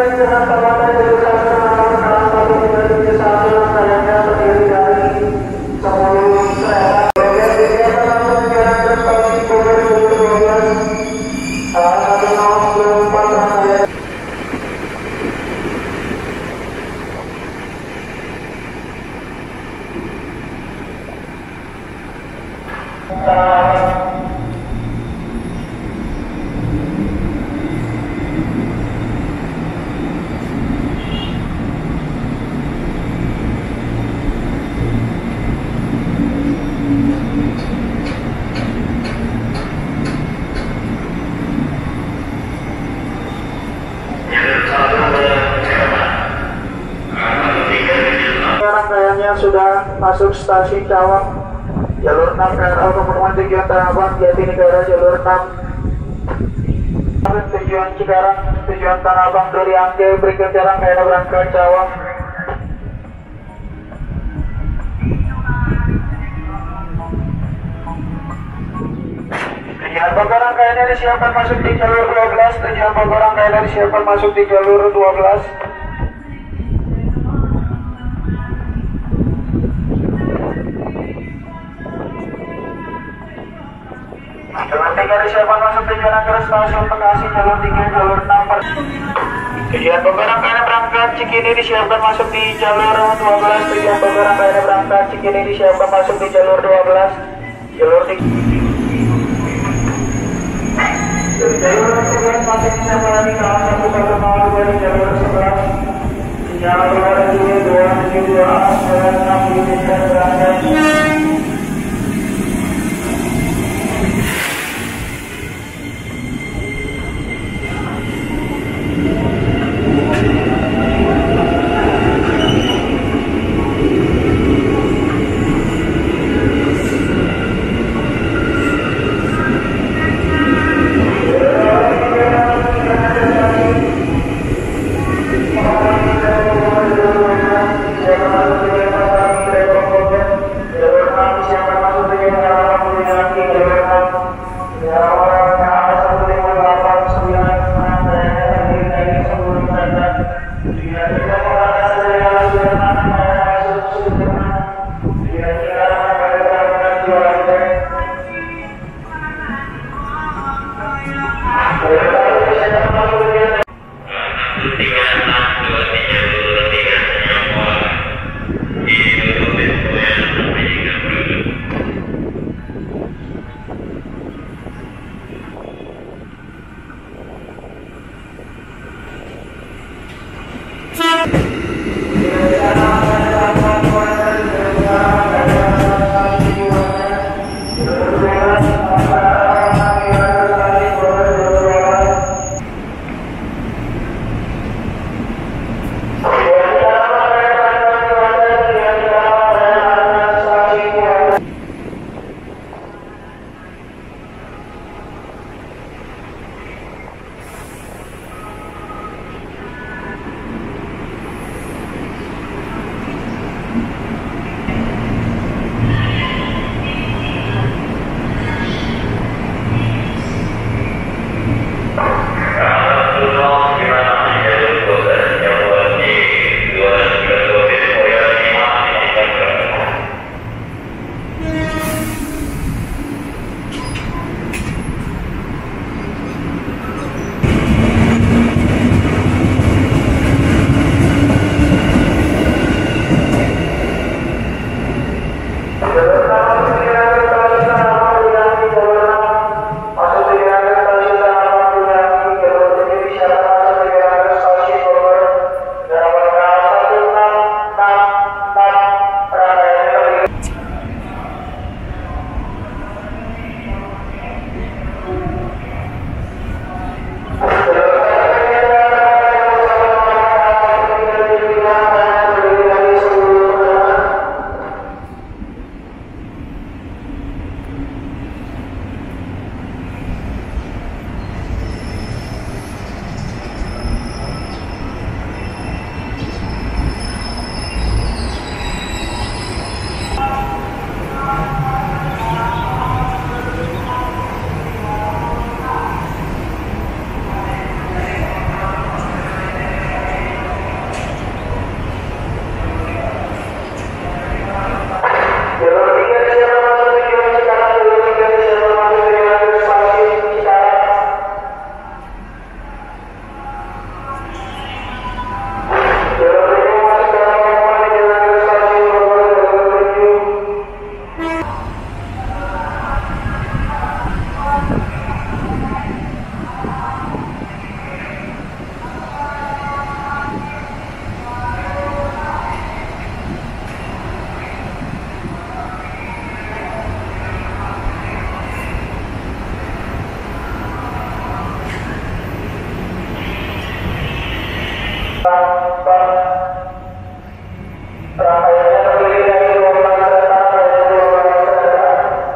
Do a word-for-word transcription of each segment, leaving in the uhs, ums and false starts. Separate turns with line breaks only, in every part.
Sudah masuk stasiun Cawang, jalur enam K R L Pemenuhan tujuan Tanah Abang, Jatinegara jalur enam, tujuan Cikarang, tujuan Tanah Abang dari Angke, berikutnya rangkaian berangkat Cawang. Tujuan Bogor rangkaiannya disiapkan masuk di jalur dua belas, tujuan Bogor rangkaiannya disiapkan masuk di jalur dua belas. Jalur tiga disiapkan masuk tujuan Angkara stasiun Bekasi, jalur tiga, jalur enam. Tujuan Bogor rangkaian berangkat Cikini disiapkan masuk di jalur dua belas, tujuan Bogor rangkaian berangkat Cikini disiapkan masuk di jalur dua belas, jalur tiga. Jalur tiga masih bisa melalui kawasan satu nol dua di jalur sebelas. Jalur dua tujuh dua tujuh dua jalur enam diizinkan berangkat. Rangkaiannya terdiri dari dua belas kereta dan dua belas kereta.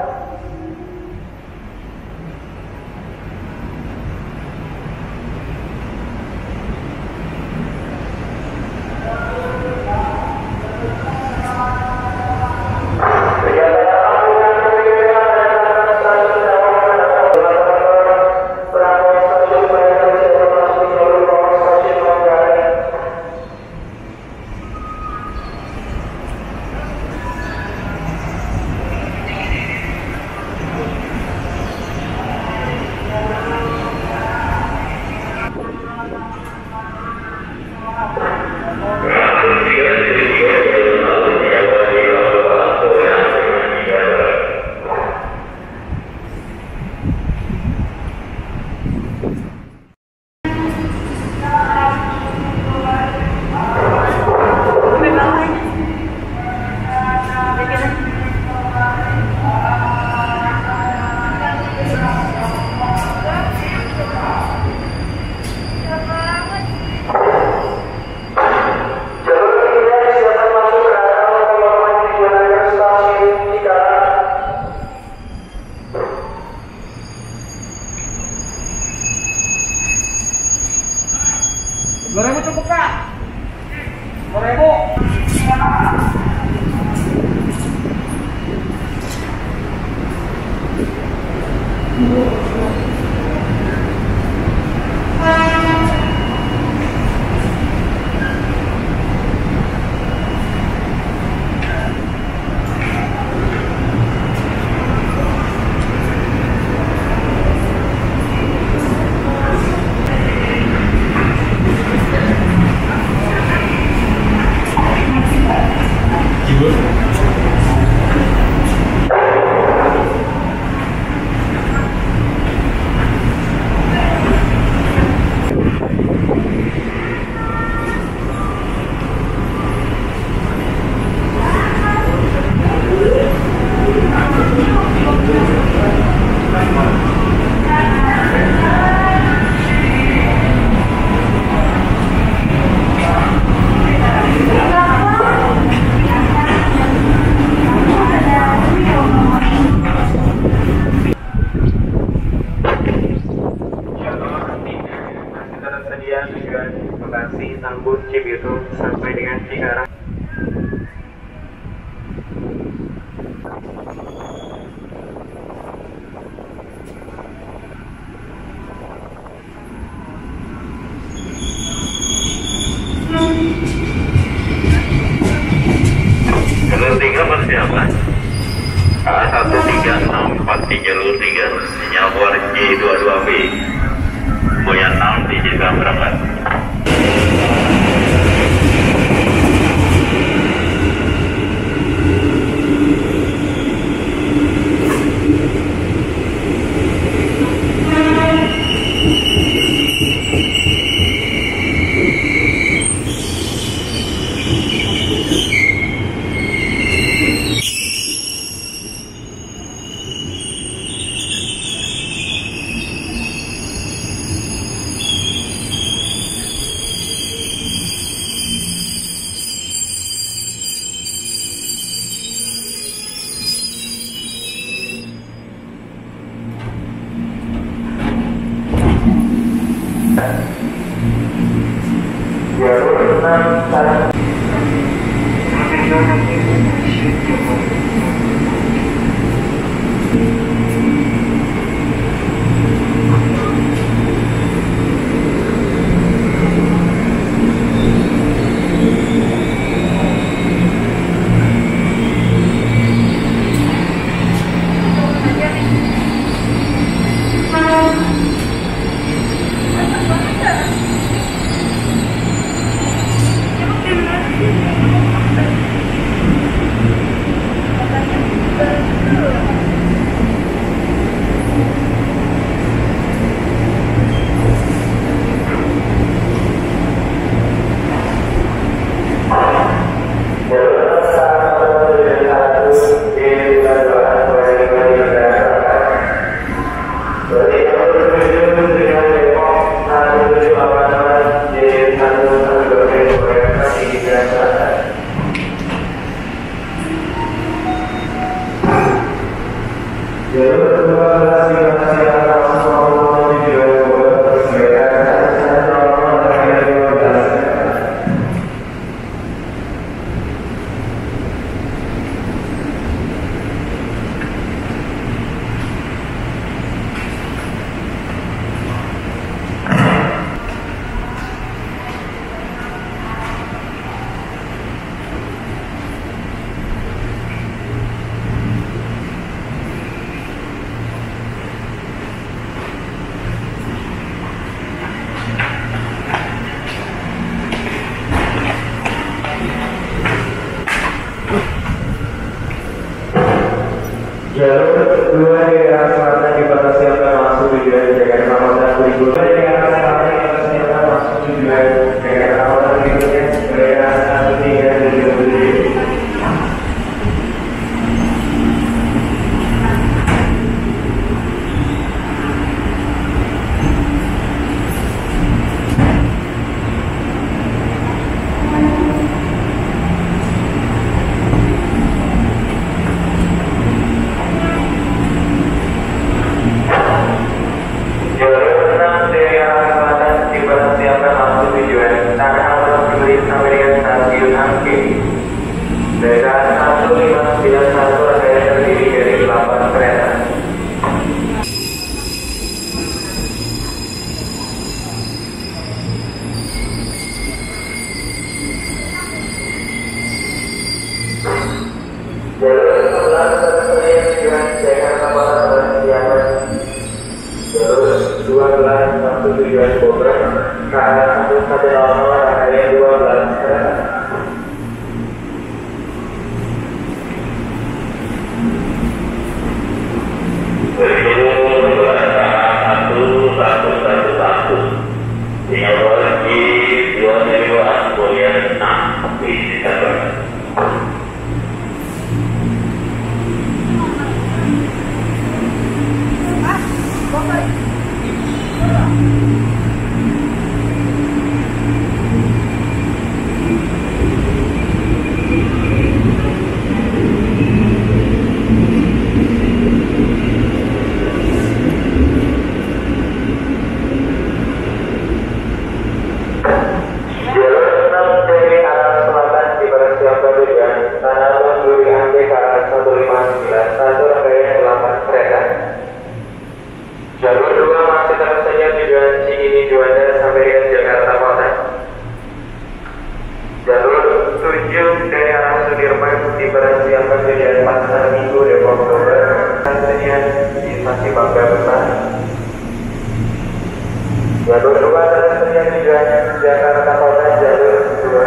dua ribu cukup kak? dua ribu.
Tujuan Bekasi, Tambun, Cibiru sampai dengan Cikarang.
Jalur tiga persiapan A satu tiga enam empat di jalur tiga sinyal keluar J dua dua B Boya enam di Jika berangkat.
Jalur dua dari arah selatan dipersiapkan masuk tujuan Jakarta Kota berikutnya dari arah selatan dipersiapkan masuk tujuan Jakarta Kota berikutnya dari arah satu tiga tujuh tujuh. dua belas satu tujuan Bogor ke arah satu satu nol area dua belas kereta.
Berikut satu satu satu satu Singapura dua dua kemudian enam di Singapura.
Jalur dua masih terus saja tujuan Cikini Juanda sampai dengan Jakarta Kota. Jalur tujuh dari arah Sudirman dipersiapkan tujuan Pasar Minggu Depok Bogor dan tujuan di Stasiun Mangga Besar. Jalur dua terus saja tujuan Jakarta Kota jalur dua.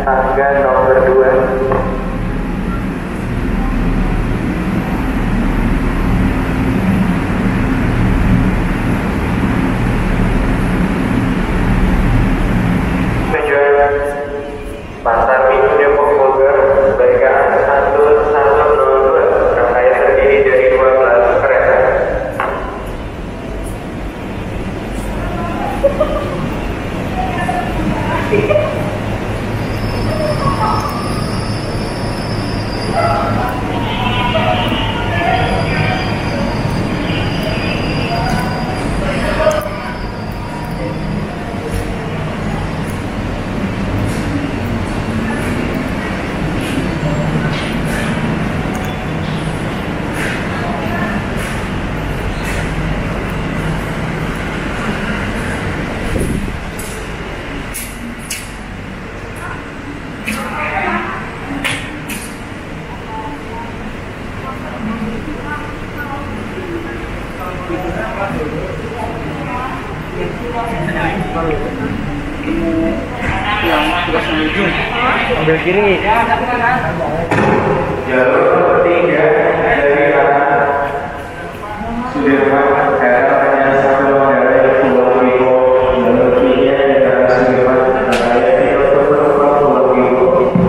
tangga nomor dua. Tujuan Pasar Minggu Depok Bogor, Baikaan satu satu nol dua, rangkaian terdiri dari dua belas kereta.
Ambil kiri.
Jalur tiga dari arah Sudirman daerah hanya satu daerah Pulau Wibo. Jalur tiga dari arah Sudirman daerah Pulau Wibo.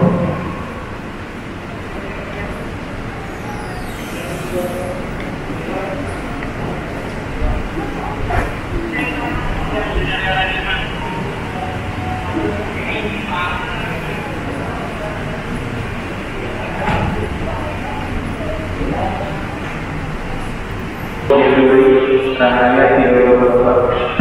Rangkaian tiga puluh empat.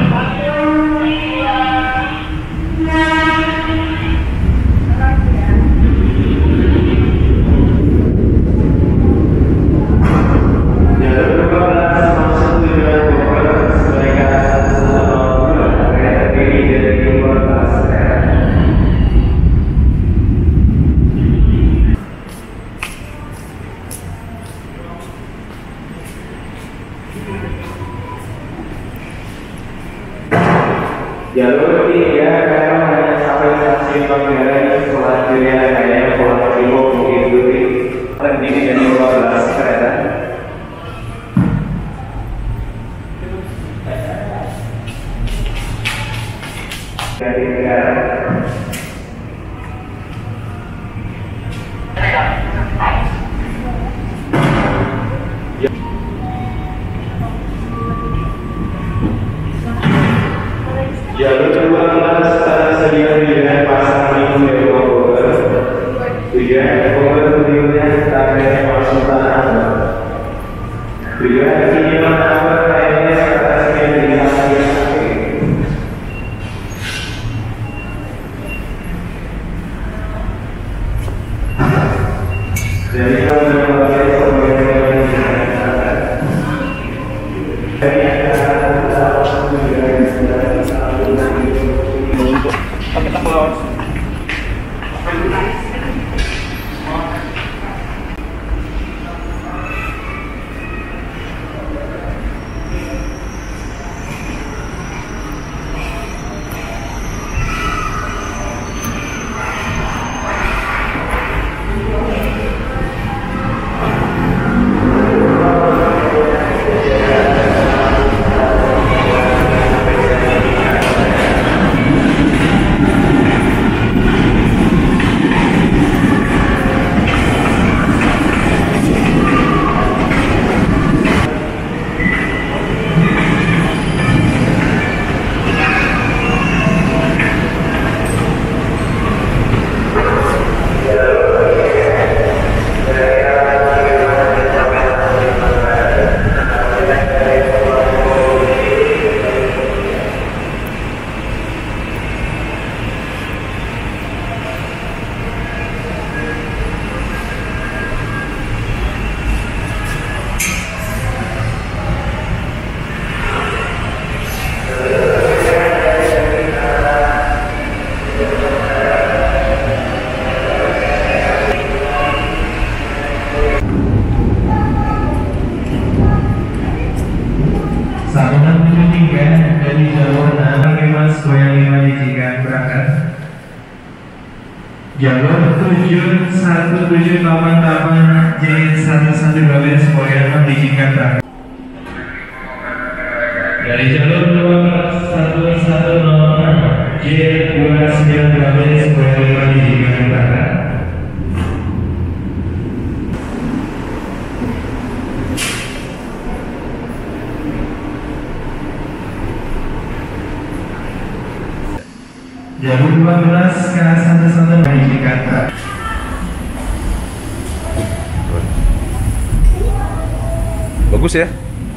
Jalur dua belas masuk tujuan Bogor, mereka satu kereta terdiri dari dua belas kereta. Jalur tiga karena hanya sampai stasiun Manggarai, selanjutnya hanya Pulau Wibo Bukit Duri, terdiri dari dua belas kereta. Dari negara. Jalur dua belas tersedia dengan Pasar Minggu Depok Bogor. Tujuan Bogor tujuannya tangga masuk tanah abang. Tujuan sini mana kayaknya atasnya di samping. Jadi kalau berbagai pembayaran
Kita pulau.
Jalur tujuh satu tujuh delapan delapan J satu satu dua Boyan diizinkan berangkat. Dari jalur dua belas satu satu nol J dua sembilan dua Boyan diizinkan berangkat. Jalur dua belas K satu satu diizinkan berangkat.
Bagus ya?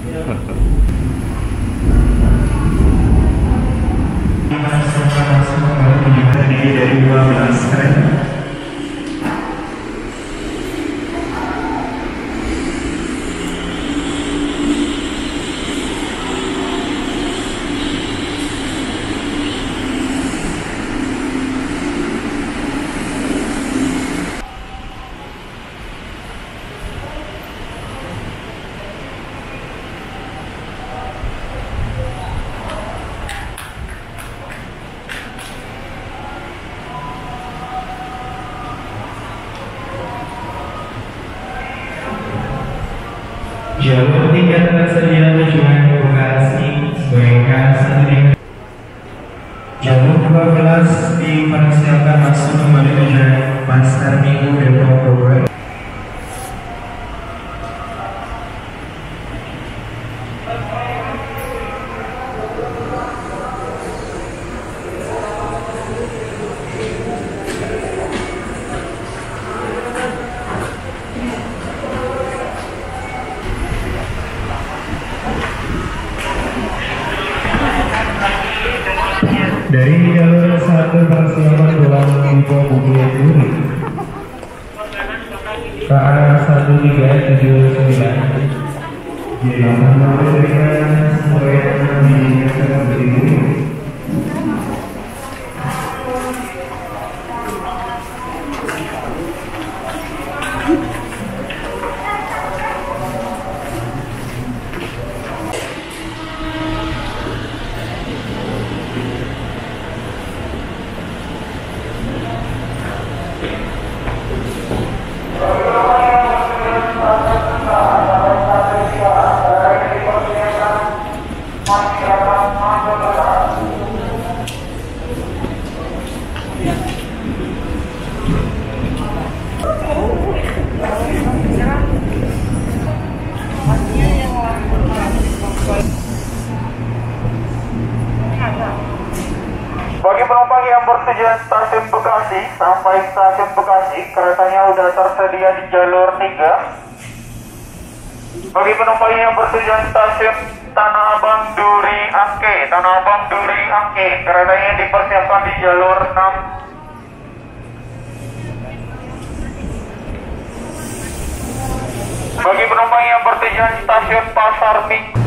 Dari dua belas kereta. Jalur tiga tersedia tujuan Bekasi sebagai K satu tiga. Jalur dua belas dipersiapkan masuk kembali tujuan Pasar Minggu Depok Bogor. Dari jalur satu persiapan pulang info Bukit Duri ke arah satu tiga tujuh sembilan di delapan nomor dengan Boyan diizinkan berdiri.
Bagi penumpang yang bertujuan stasiun Bekasi sampai stasiun Bekasi, keretanya sudah tersedia di jalur tiga. Bagi penumpang yang bertujuan stasiun Tanah Abang Duri Angke, Tanah Abang Duri Angke, keretanya dipersiapkan di jalur enam. Bagi penumpang yang bertujuan stasiun Pasar Minggu,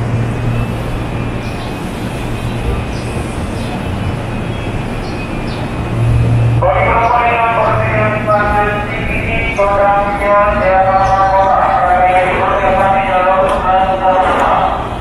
bagi penumpang yang bertujuan stasiun Cikini, Barangnya, Daerah Mangkok, keretanya dipersiapkan di jalur enam.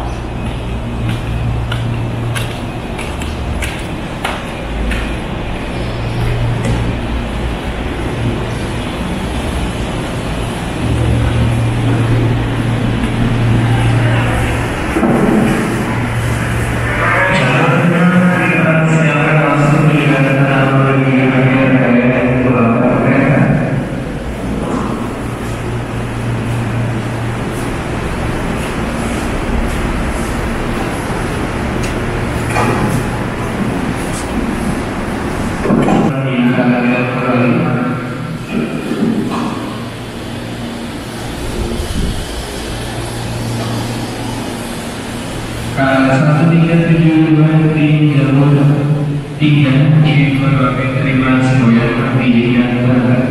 satu tiga tujuh dua di jalur tiga di berbagai terima Boyan diizinkan berangkat.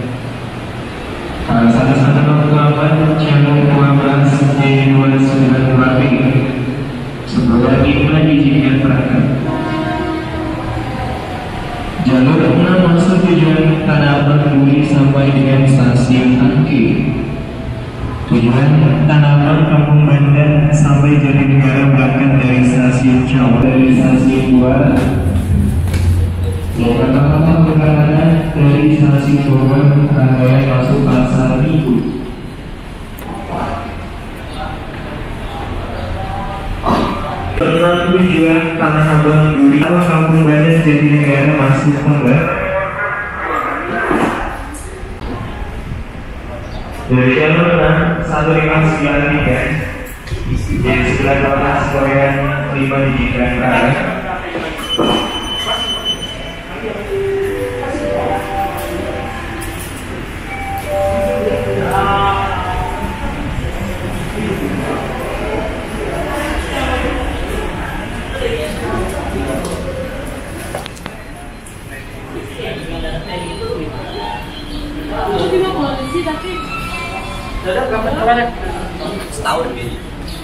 satu satu delapan jalur dua belas di dua sembilan dua B Sebuah Ibna diizinkan berangkat. Jalur enam masuk tujuan Tanah Abang Duri sampai dengan stasiun Angke. Tujuan Tanah Abang Kampung Bandan sampai Jatinegara berangkat dari stasiun Jawa dari stasiun dua Yang pertama berangkat dari stasiun Bogor, rangkaian masuk Pasar Minggu. Enam tujuan Tanah Abang Duri, Kampung Badan Jatinegara masuk Penggar. Dari jalur enam satu lima sembilan tiga, dari sebelah kelas Korean lima digikan Raya.
Setahun ini.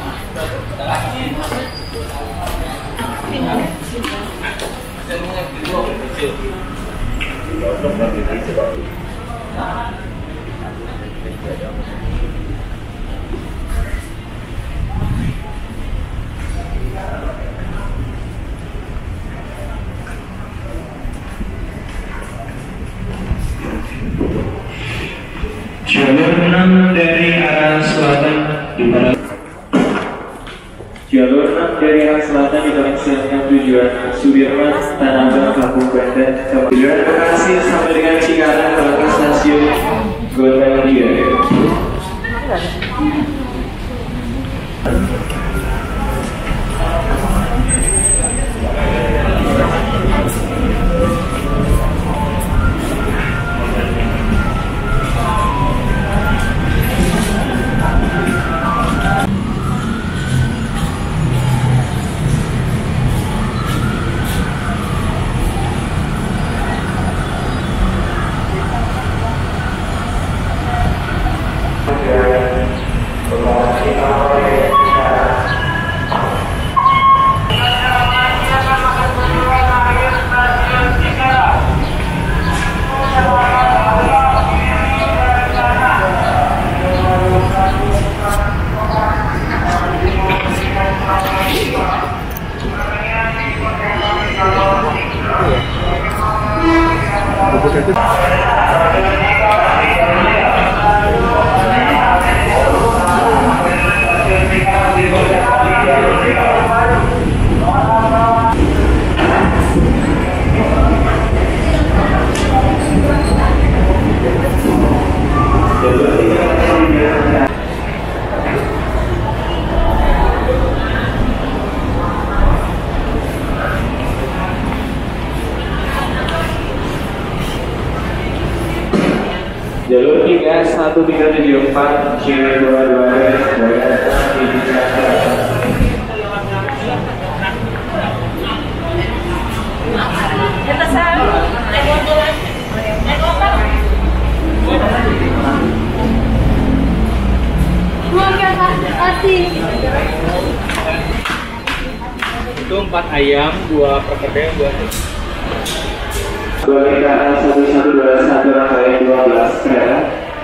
Jalur enam dari arah selatan di mana Jalur enam dari arah selatan dikoneksikan tujuan Sudirman, Tanah Abang, Kampung Banten, tujuan Bekasi sampai dengan Cikarang ke stasiun Gondang-Dia. Jalur tiga satu tiga tujuh empat C dua dua
Itu empat ayam, dua perkedel, dua
dua kendaraan satu satu dua satu rangkaian dua belas kereta.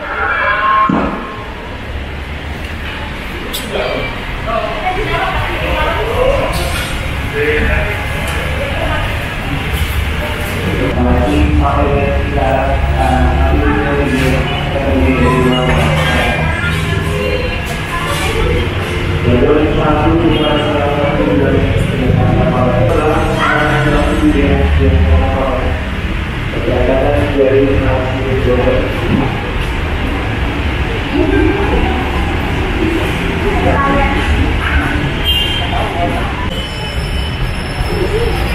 Perjalanan dari stasiun Bogor.
Thank you.